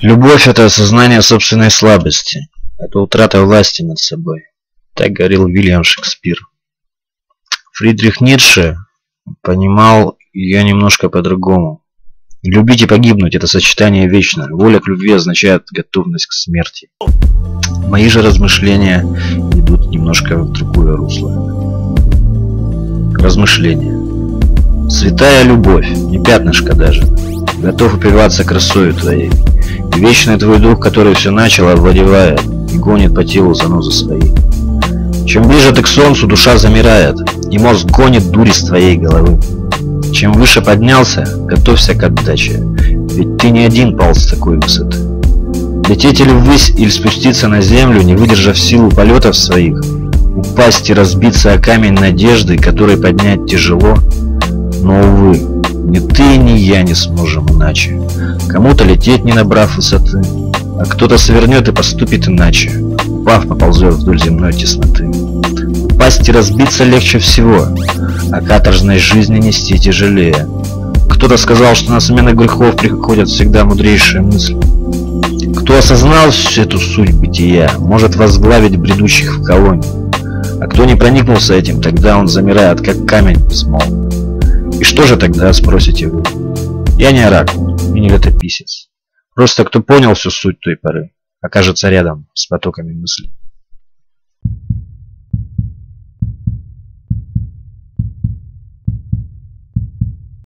Любовь – это осознание собственной слабости, это утрата власти над собой. Так говорил Уильям Шекспир. Фридрих Ницше понимал ее немножко по-другому. Любить и погибнуть – это сочетание вечное. Воля к любви означает готовность к смерти. Мои же размышления идут немножко в другое русло. Размышления. Святая любовь, не пятнышко даже, готов упиваться красою твоей. И вечный твой дух, который все начал, овладевает и гонит по телу занозы свои. Чем ближе ты к солнцу, душа замирает, и мозг гонит дури с твоей головы. Чем выше поднялся, готовься к отдаче, ведь ты не один пал с такой высоты. Лететь или ввысь, или спуститься на землю, не выдержав силу полетов своих, упасть и разбиться о камень надежды, который поднять тяжело, но, увы, ни ты, ни я не сможем иначе. Кому-то лететь, не набрав высоты, а кто-то свернет и поступит иначе, упав, поползет вдоль земной тесноты. Упасть и разбиться легче всего, а каторжной жизни нести тяжелее. Кто-то сказал, что на смену грехов приходят всегда мудрейшие мысли. Кто осознал всю эту суть бытия, может возглавить бредущих в колонию. А кто не проникнулся этим, тогда он замирает, как камень в смол. И что же тогда, спросите вы? Я не оракул и не летописец. Просто кто понял всю суть той поры, окажется рядом с потоками мыслей.